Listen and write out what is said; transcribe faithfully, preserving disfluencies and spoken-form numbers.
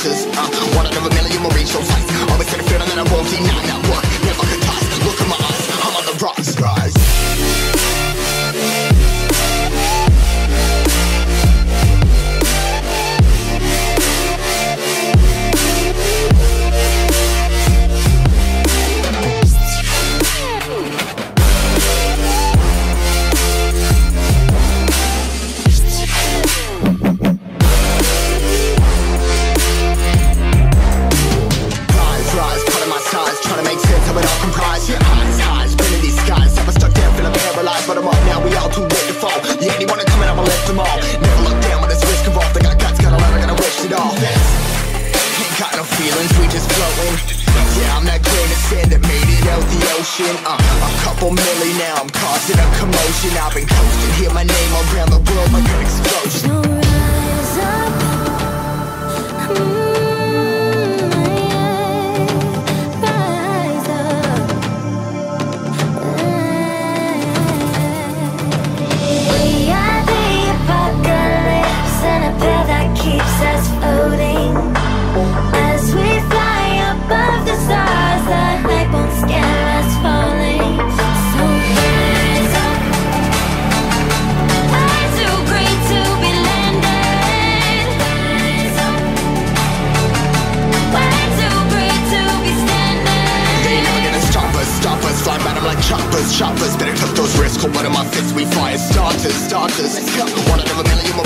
starters. uh, One out of a million will reach those heights. Always get a feeling that I won't deny. That work never could toss. Look in my eyes, I'm on the rocks, guys. But I'm up now, we all too late to fall. Yeah, anyone coming up, I left them all. Never look down when there's risk involved. They got guts, got a lot, I gotta wish it all. Ain't got no feelings, we just floating. Yeah, I'm that grain of sand that made it out the ocean. uh, A couple milli now, I'm causing a commotion. I've been coasting, hear my name around the world like an explosion. So rise up. Mm. Keeps us floating as we fly above the stars. The hype won't scare us falling. So rise up. I'm too great to be landed. Rise up. We're too great to be standing. They ain't never gonna stop us, stop us. Fly by them like choppers, choppers. Better took those risks. Hold one of my fists, we fire starters, starters. One out of a million.